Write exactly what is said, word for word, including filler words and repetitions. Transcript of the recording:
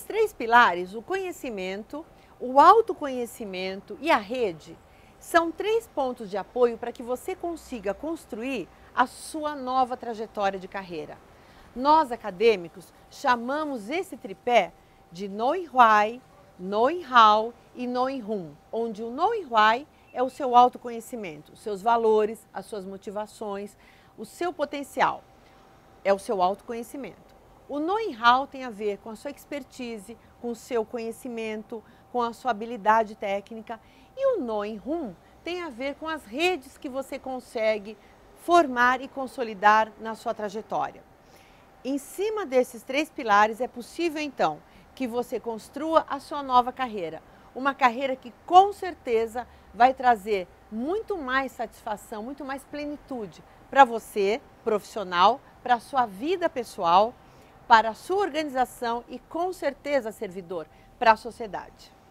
Esses três pilares, o conhecimento, o autoconhecimento e a rede, são três pontos de apoio para que você consiga construir a sua nova trajetória de carreira. Nós, acadêmicos, chamamos esse tripé de Knowing Why, Knowing How e Knowing Whom, onde o Knowing Why é o seu autoconhecimento, os seus valores, as suas motivações, o seu potencial, é o seu autoconhecimento. O Knowing How tem a ver com a sua expertise, com o seu conhecimento, com a sua habilidade técnica, e o Knowing Whom tem a ver com as redes que você consegue formar e consolidar na sua trajetória. Em cima desses três pilares é possível então que você construa a sua nova carreira, uma carreira que com certeza vai trazer muito mais satisfação, muito mais plenitude para você, profissional, para a sua vida pessoal, para a sua organização e com certeza, servidor, para a sociedade.